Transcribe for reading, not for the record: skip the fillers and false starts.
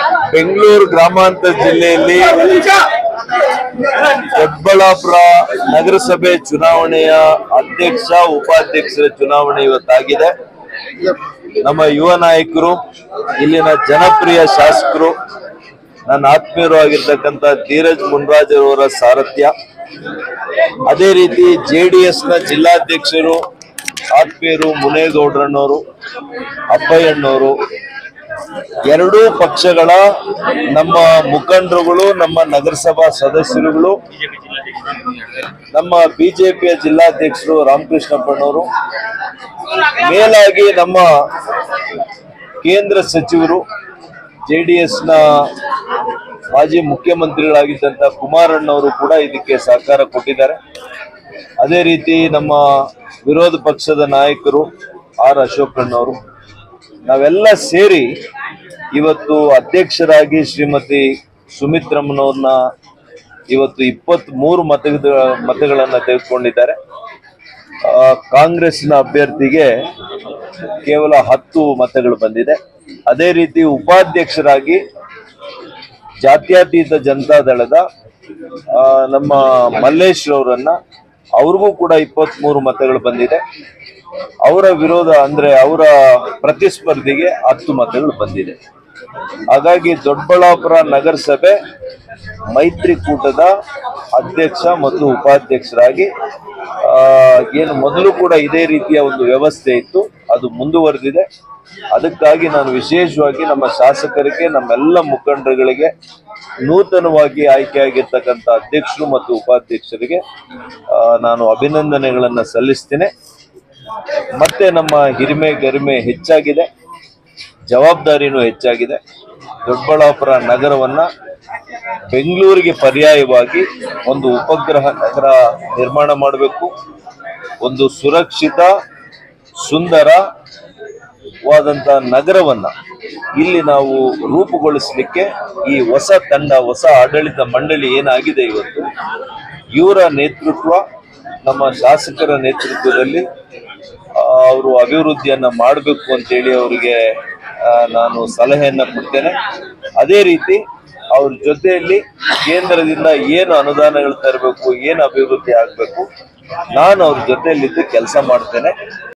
ಬೆಂಗಳೂರು ಗ್ರಾಮಾಂತರ ಜಿಲ್ಲೆಯಲ್ಲಿ ದೊಡ್ಡಬಳ್ಳಾಪುರ ನಗರಸಭೆ ಚುನಾವಣೆಯ ಅಧ್ಯಕ್ಷ ಉಪಾಧ್ಯಕ್ಷರ ಚುನಾವಣೆ ಇವತ್ತಾಗಿದೆ. ನಮ್ಮ ಯುವ ನಾಯಕರು, ಇಲ್ಲಿನ ಜನಪ್ರಿಯ ಶಾಸಕರು, ನನ್ನ ಆತ್ಮೀಯರು ಆಗಿರ್ತಕ್ಕಂಥ ಧೀರಜ್ ಮುನ್ರಾಜರವರ ಸಾರಥ್ಯ, ಅದೇ ರೀತಿ JDS ನ ಜಿಲ್ಲಾಧ್ಯಕ್ಷರು ಆತ್ಮೀಯರು ಮುನೇಗೌಡ್ರಣ್ಣವರು, ಅಪ್ಪಯ್ಯಣ್ಣವರು, ಎರಡೂ ಪಕ್ಷಗಳ ನಮ್ಮ ಮುಖಂಡರುಗಳು, ನಮ್ಮ ನಗರಸಭಾ ಸದಸ್ಯರುಗಳು, ನಮ್ಮ ಬಿಜೆಪಿಯ ಜಿಲ್ಲಾಧ್ಯಕ್ಷರು ರಾಮಕೃಷ್ಣಪ್ಪನವರು, ಮೇಲಾಗಿ ನಮ್ಮ ಕೇಂದ್ರ ಸಚಿವರು JDS ನ ಮಾಜಿ ಮುಖ್ಯಮಂತ್ರಿಗಳಾಗಿದ್ದಂತ ಕುಮಾರಣ್ಣವರು ಕೂಡ ಇದಕ್ಕೆ ಸಹಕಾರ ಕೊಟ್ಟಿದ್ದಾರೆ. ಅದೇ ರೀತಿ ನಮ್ಮ ವಿರೋಧ ಪಕ್ಷದ ನಾಯಕರು ಅಶೋಕಣ್ಣವರು, ನಾವೆಲ್ಲ ಸೇರಿ ಇವತ್ತು ಅಧ್ಯಕ್ಷರಾಗಿ ಶ್ರೀಮತಿ ಸುಮಿತ್ರಮ್ಮನವ್ರನ್ನ ಇವತ್ತು 23 ಮತಗಳನ್ನ ತೆಗೆದುಕೊಂಡಿದ್ದಾರೆ. ಕಾಂಗ್ರೆಸ್ನ ಅಭ್ಯರ್ಥಿಗೆ ಕೇವಲ 10 ಮತಗಳು ಬಂದಿದೆ. ಅದೇ ರೀತಿ ಉಪಾಧ್ಯಕ್ಷರಾಗಿ ಜಾತ್ಯತೀತ ಜನತಾದಳದ ನಮ್ಮ ಮಲ್ಲೇಶ್ ಅವರನ್ನ, ಅವ್ರಿಗೂ ಕೂಡ 23 ಮತಗಳು ಬಂದಿದೆ. ಅವರ ವಿರೋಧ ಅಂದ್ರೆ ಅವರ ಪ್ರತಿಸ್ಪರ್ಧಿಗೆ 10 ಮತಗಳು ಬಂದಿದೆ. ಹಾಗಾಗಿ ದೊಡ್ಡಬಳ್ಳಾಪುರ ನಗರಸಭೆ ಮೈತ್ರಿಕೂಟದ ಅಧ್ಯಕ್ಷ ಮತ್ತು ಉಪಾಧ್ಯಕ್ಷರಾಗಿ ಏನು ಮೊದಲು ಕೂಡ ಇದೇ ರೀತಿಯ ಒಂದು ವ್ಯವಸ್ಥೆ ಇತ್ತು, ಅದು ಮುಂದುವರೆದಿದೆ. ಅದಕ್ಕಾಗಿ ನಾನು ವಿಶೇಷವಾಗಿ ನಮ್ಮ ಶಾಸಕರಿಗೆ, ನಮ್ಮೆಲ್ಲ ಮುಖಂಡರುಗಳಿಗೆ, ನೂತನವಾಗಿ ಆಯ್ಕೆಯಾಗಿರ್ತಕ್ಕಂಥ ಅಧ್ಯಕ್ಷರು ಮತ್ತು ಉಪಾಧ್ಯಕ್ಷರಿಗೆ ನಾನು ಅಭಿನಂದನೆಗಳನ್ನು ಸಲ್ಲಿಸ್ತೇನೆ. ಮತ್ತೆ ನಮ್ಮ ಹಿರಿಮೆ ಗರಿಮೆ ಹೆಚ್ಚಾಗಿದೆ, ಜವಾಬ್ದಾರಿನೂ ಹೆಚ್ಚಾಗಿದೆ. ದೊಡ್ಡಬಳ್ಳಾಪುರ ನಗರವನ್ನ ಬೆಂಗಳೂರಿಗೆ ಪರ್ಯಾಯವಾಗಿ ಒಂದು ಉಪಗ್ರಹ ನಗರ ನಿರ್ಮಾಣ ಮಾಡಬೇಕು. ಒಂದು ಸುರಕ್ಷಿತ, ಸುಂದರವಾದಂಥ ನಗರವನ್ನ ಇಲ್ಲಿ ನಾವು ರೂಪುಗೊಳಿಸಲಿಕ್ಕೆ ಈ ಹೊಸ ತಂಡ, ಹೊಸ ಆಡಳಿತ ಮಂಡಳಿ ಏನಾಗಿದೆ ಇವತ್ತು, ಇವರ ನೇತೃತ್ವ, ನಮ್ಮ ಶಾಸಕರ ನೇತೃತ್ವದಲ್ಲಿ ಅವರು ಅಭಿವೃದ್ಧಿಯನ್ನ ಮಾಡಬೇಕು ಅಂತೇಳಿ ಅವರಿಗೆ ನಾನು ಸಲಹೆಯನ್ನ ಕೊಡ್ತೇನೆ. ಅದೇ ರೀತಿ ಅವ್ರ ಜೊತೆಯಲ್ಲಿ ಕೇಂದ್ರದಿಂದ ಏನು ಅನುದಾನಗಳು ತರಬೇಕು, ಏನು ಅಭಿವೃದ್ಧಿ ಆಗಬೇಕು, ನಾನು ಅವ್ರ ಜೊತೆಯಲ್ಲಿದ್ದು ಕೆಲಸ ಮಾಡ್ತೇನೆ.